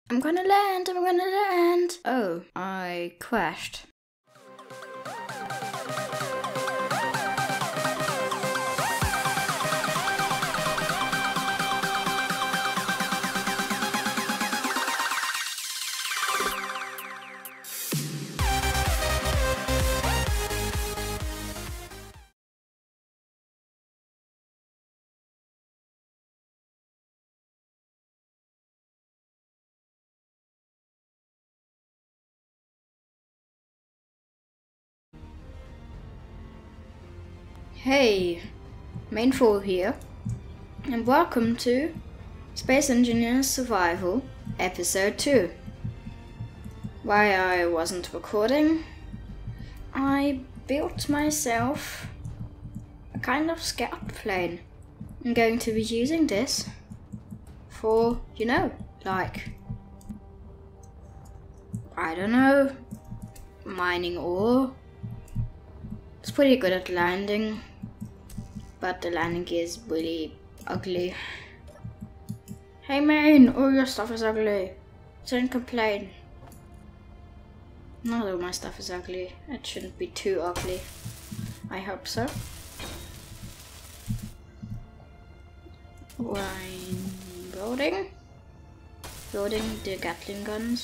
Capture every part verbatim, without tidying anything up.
I'm gonna land, I'm gonna land. Oh, I crashed. Hey, Mainfall here, and welcome to Space Engineers Survival, Episode two. While I wasn't recording, I built myself a kind of scout plane. I'm going to be using this for, you know, like, I don't know, mining ore. It's pretty good at landing, but the landing gear is really ugly. Hey man, all your stuff is ugly. Don't complain. Not all my stuff is ugly. It shouldn't be too ugly. I hope so. I'm building. Building the Gatling guns.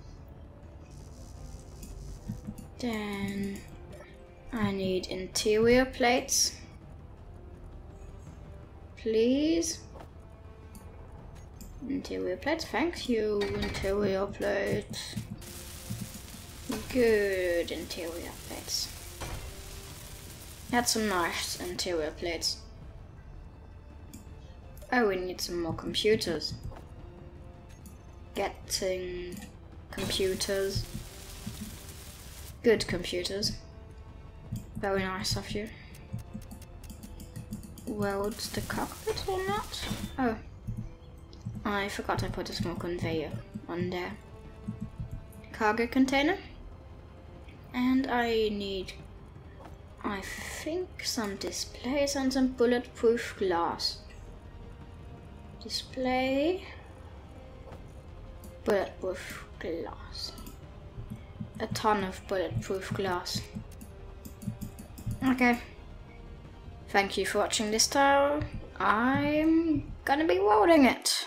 Then I need interior plates. Please. Interior plates, thank you. Interior plates. Good interior plates. That's some nice interior plates. Oh, we need some more computers. Getting computers. Good computers. Very nice of you. Weld the cockpit or not? Oh. I forgot I put a small conveyor on there. Cargo container. And I need, I think, some displays and some bulletproof glass. Display. Bulletproof glass. A ton of bulletproof glass. Okay. Thank you for watching this tower. I'm gonna be welding it.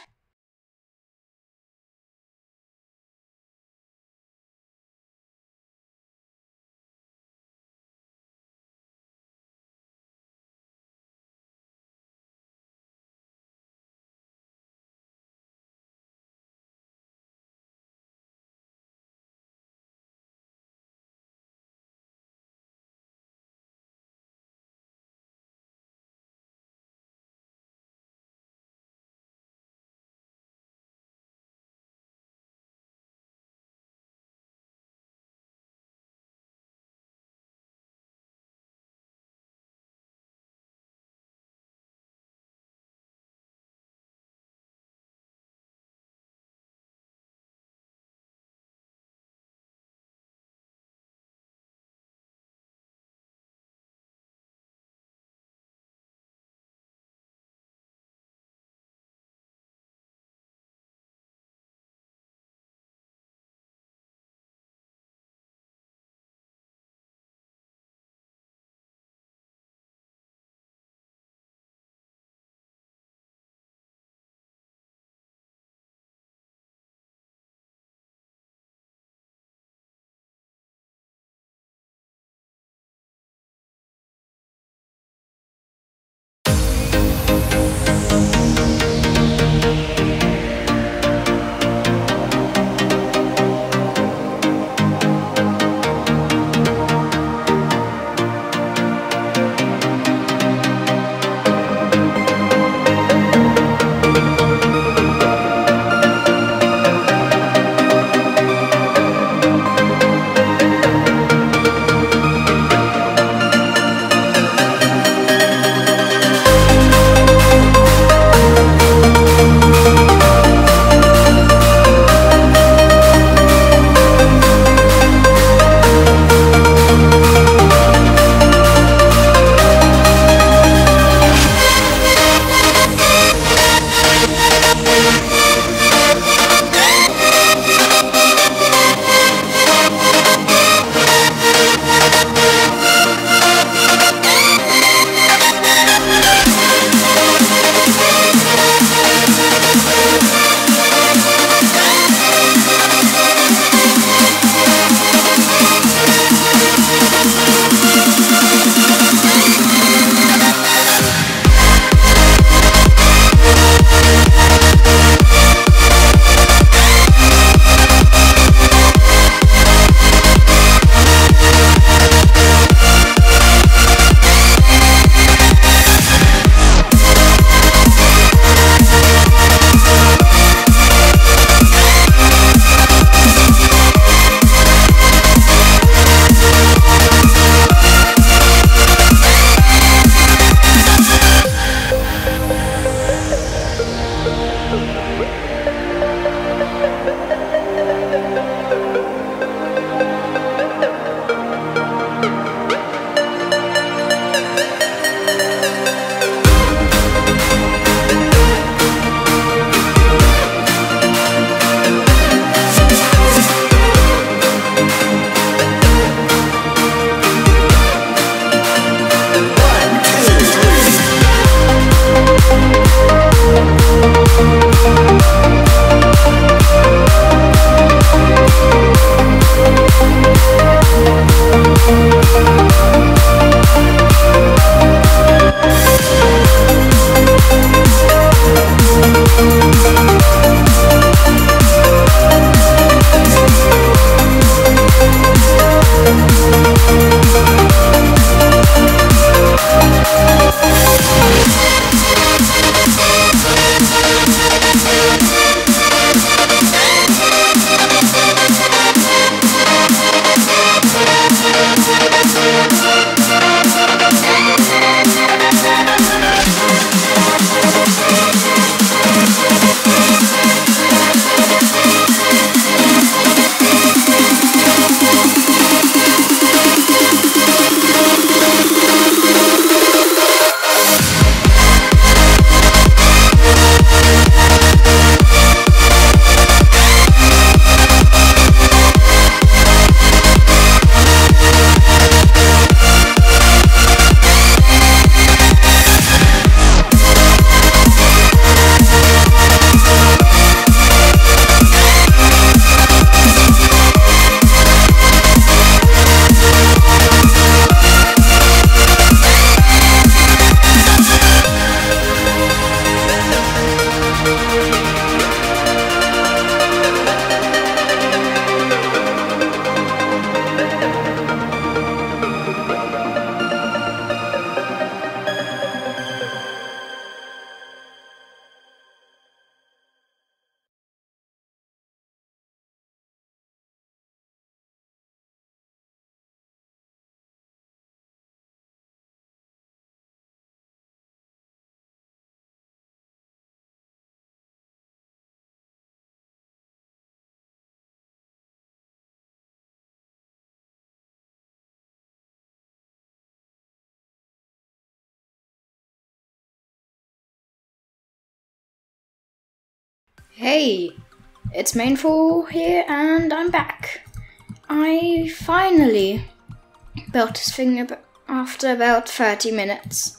Hey, it's Mainfall here and I'm back. I finally built this thing ab- after about thirty minutes.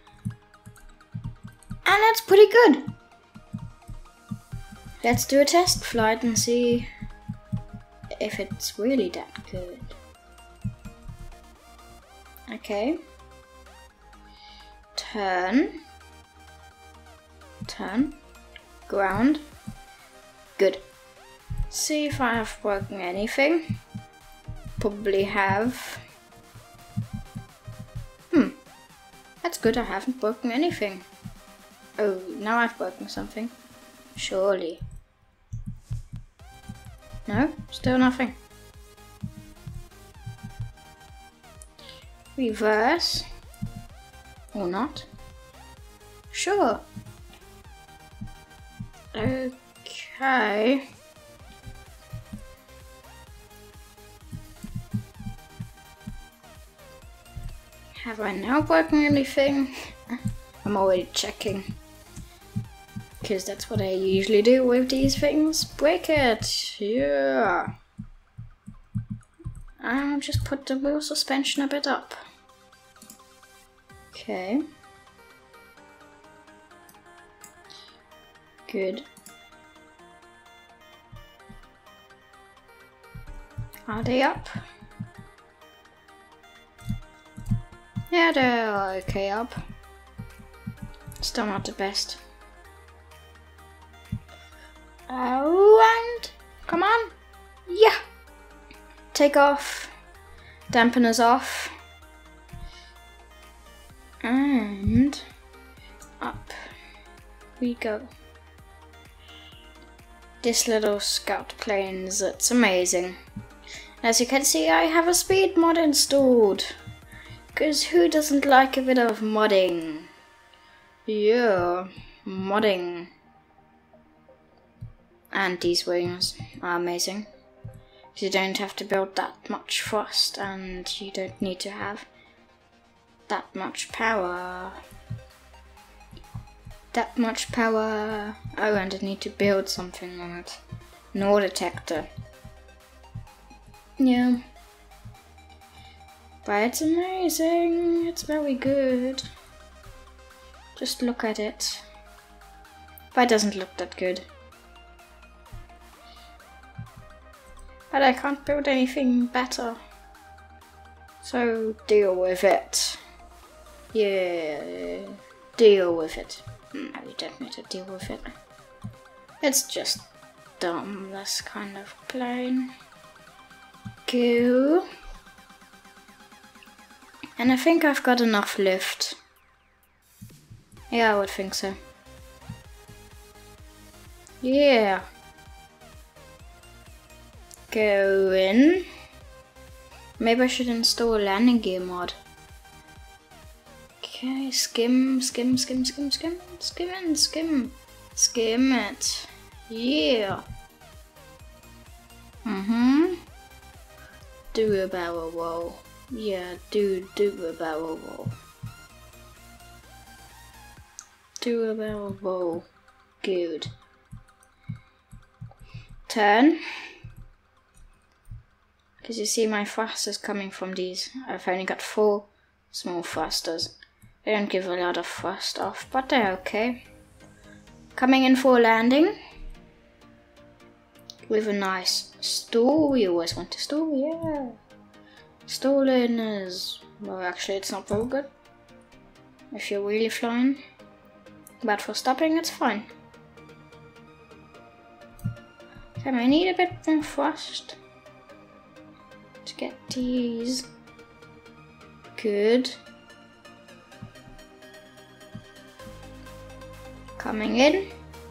And that's pretty good. Let's do a test flight and see if it's really that good. Okay. Turn. Turn. Ground. Good. See if I have broken anything. Probably have. Hmm. That's good, I haven't broken anything. Oh, now I've broken something. Surely. No, still nothing. Reverse. Or not. Sure. Okay. Have I now broken anything? I'm already checking. Because that's what I usually do with these things. Break it! Yeah! I'll just put the wheel suspension a bit up. Okay. Good. Are they up? Yeah, they're okay up. Still not the best. Oh, and come on. Yeah. Take off. Dampeners off. And up we go. This little scout plane, it's amazing. As you can see, I have a speed mod installed. Because who doesn't like a bit of modding? Yeah, modding. And these wings are amazing. You don't have to build that much thrust and you don't need to have that much power. That much power. Oh, and I need to build something on it. An ore detector. Yeah. But it's amazing. It's very good. Just look at it. But it doesn't look that good. But I can't build anything better. So deal with it. Yeah, deal with it. No, you don't need to deal with it. It's just dumb, this kind of plane. Go. And I think I've got enough lift. Yeah, I would think so. Yeah. Go in. Maybe I should install a landing gear mod. Okay, skim, skim, skim, skim, skim, skim and skim. Skim it. Yeah. Mm-hmm. Do a barrel roll. Yeah, do, do a barrel roll. Do a barrel roll. Good. Turn. Because you see my thrusters coming from these. I've only got four small thrusters. They don't give a lot of thrust off, but they're okay. Coming in for a landing. With a nice stall. We always want to stall, yeah. Stalling is, well, actually it's not very good. If you're really flying. But for stopping it's fine. Okay, I need a bit more thrust to get these. Good. Coming in.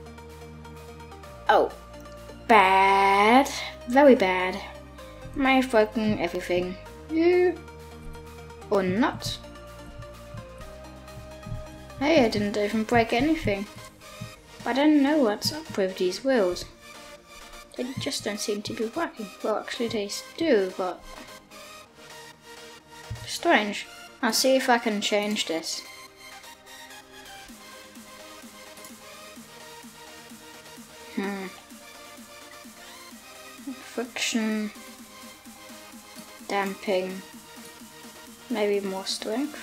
Oh, bad. Very bad. May have broken everything. Yeah. Or not. Hey, I didn't even break anything. But I don't know what's up with these wheels. They just don't seem to be working. Well, actually they do, but strange. I'll see if I can change this. Hmm. friction, damping, maybe more strength.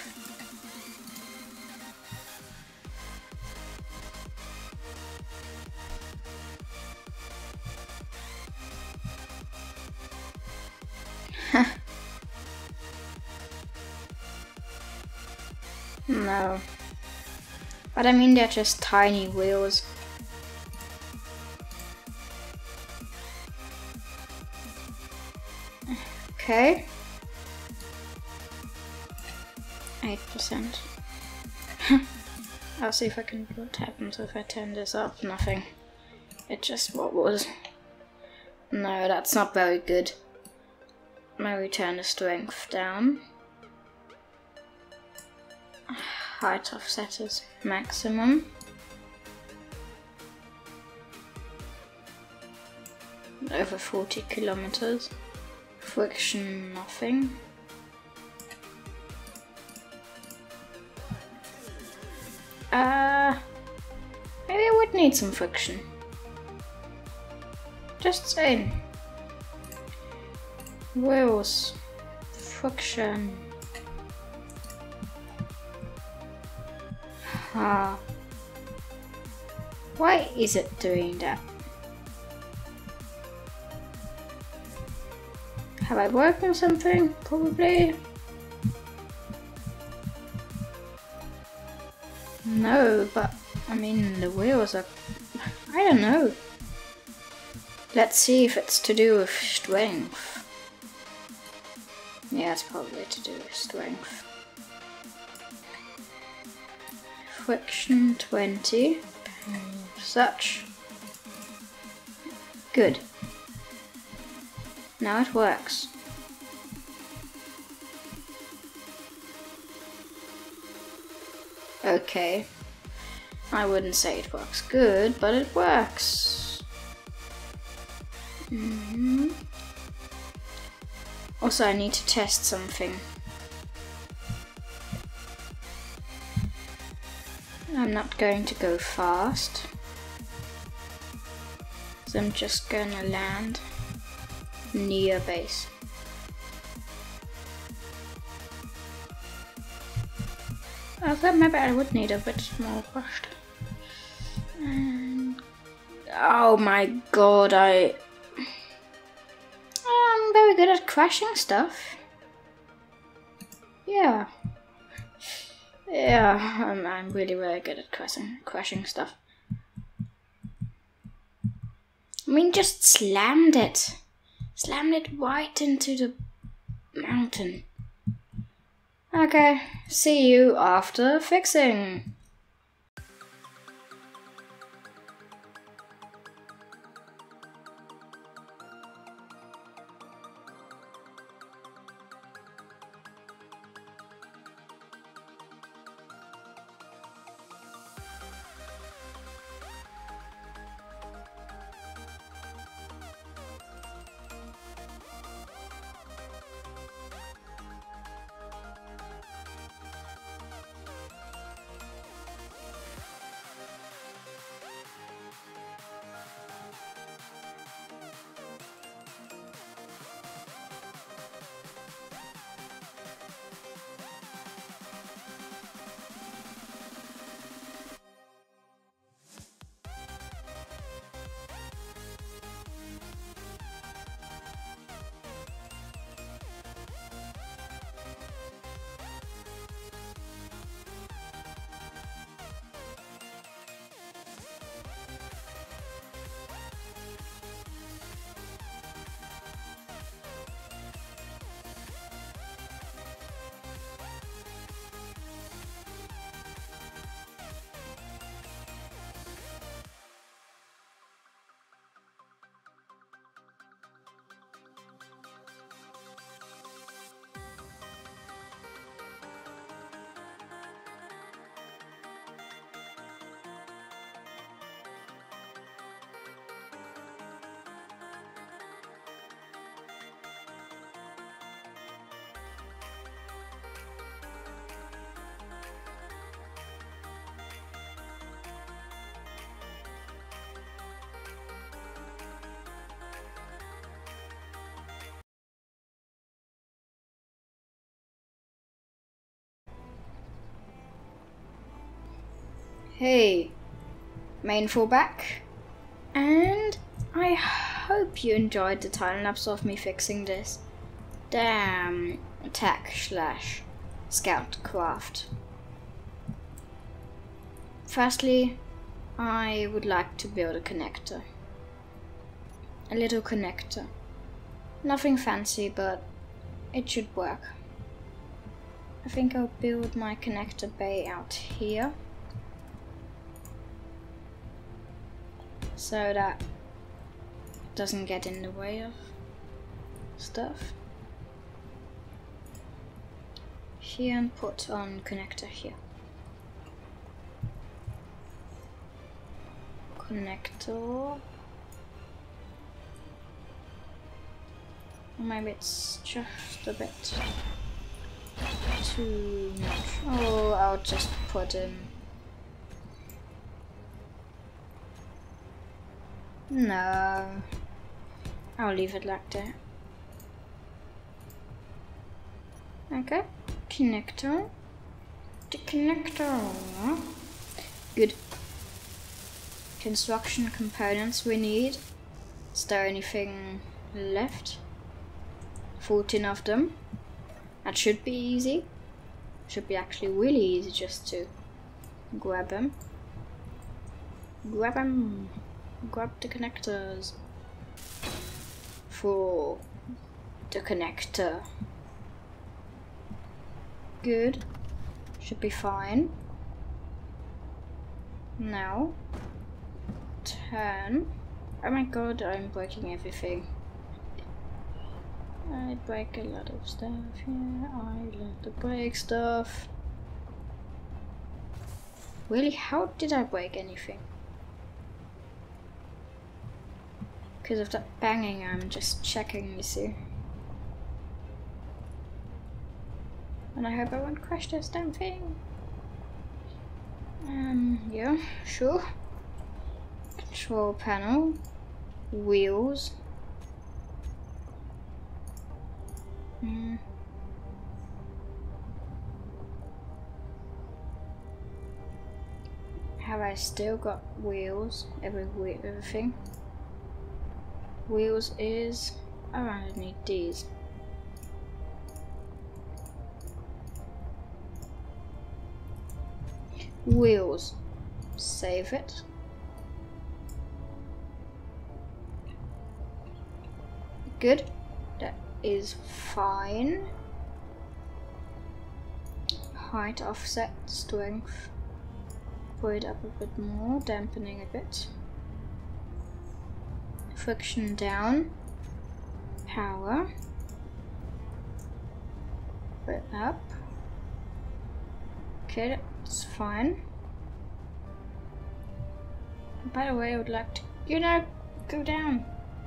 No. But I mean, they're just tiny wheels. Okay. eight percent. I'll see if I can, what happens if I turn this up. Nothing. It just what was. No, that's not very good. Maybe turn the strength down. Height offset is maximum. Over forty kilometers. Friction, nothing. Uh, maybe I would need some friction. Just saying. Wheels, friction. Ah. Why is it doing that? Have I broken something? Probably. No, but I mean the wheels are. I don't know. Let's see if it's to do with strength. Yeah, it's probably to do with strength. Friction twenty. Such. Good. Now it works. Okay. I wouldn't say it works good, but it works. Mm-hmm. Also, I need to test something. I'm not going to go fast. So I'm just gonna land near base. I thought maybe I would need a bit more crushed. And oh my god, I I'm very good at crashing stuff. Yeah. Yeah, I'm, I'm really very good at crashing, crashing stuff. I mean, just slammed it. Slammed it right into the mountain. Okay, see you after fixing. Hey, main fallback. And I hope you enjoyed the time lapse of me fixing this damn attack slash scout craft. Firstly, I would like to build a connector. A little connector. Nothing fancy, but it should work. I think I'll build my connector bay out here, so that it doesn't get in the way of stuff. Here, and put on connector here. Connector. Maybe it's just a bit too much. Oh, I'll just put in. No, I'll leave it like that. Okay, connector. The connector. Good. Construction components we need. Is there anything left? fourteen of them. That should be easy. Should be actually really easy just to grab them. Grab them. Grab the connectors. For the connector. Good. Should be fine. Now, turn. Oh my god, I'm breaking everything. I break a lot of stuff here. I love to break stuff. Really? How did I break anything? Because of that banging, I'm just checking, you see. And I hope I won't crash this damn thing. Um, yeah, sure. Control panel. Wheels. Mm. Have I still got wheels? Every wheel, everything. Wheels is. Oh, I need these. Wheels. Save it. Good. That is fine. Height offset strength. Put it up a bit more, dampening a bit. Friction down. Power. Put it up. Okay, that's fine. By the way, I would like to, you know, go down.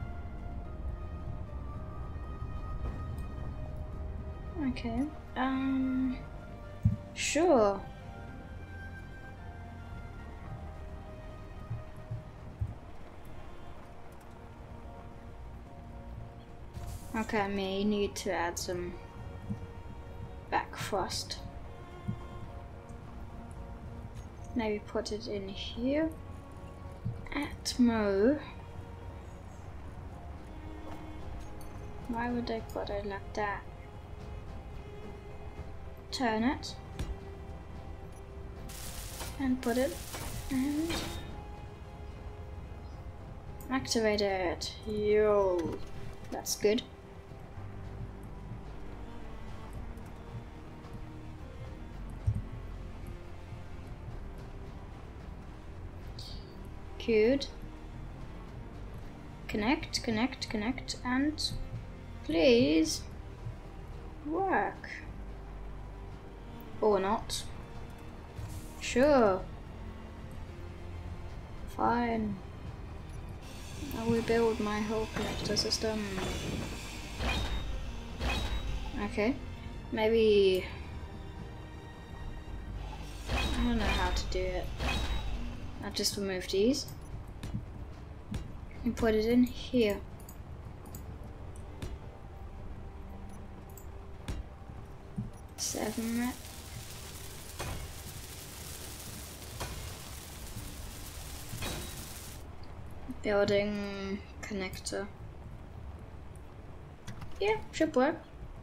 Okay, um, sure. Okay, I may need to add some back thrust. Maybe put it in here. Atmo. Why would I put it like that? Turn it. And put it. And activate it. Yo. That's good. Good. Connect, connect, connect, and please work. Or not. Sure. Fine. I will build my whole connector system. Okay. Maybe I don't know how to do it. I'll just remove these and put it in here. Seven. building connector. Yeah, should work.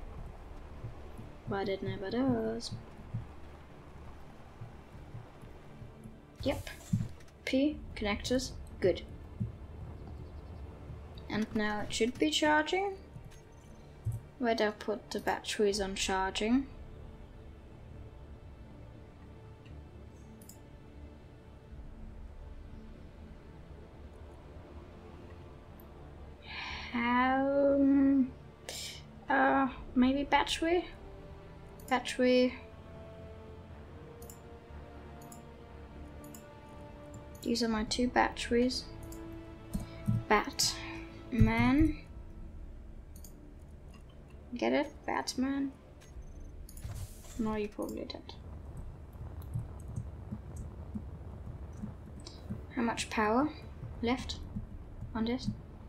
But it never does. Yep. P connectors, good. And now it should be charging. Where'd I put the batteries on charging? Um, uh, maybe battery? Battery. These are my two batteries. Batman. Get it? Batman? No, you probably didn't. How much power left on this?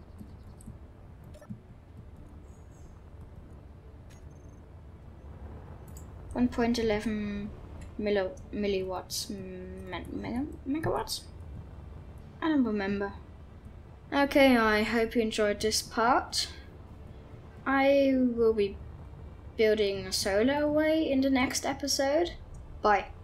one point one one milli milliwatts, me mega megawatts? I don't remember. Okay, I hope you enjoyed this part. I will be building a solar array in the next episode. Bye.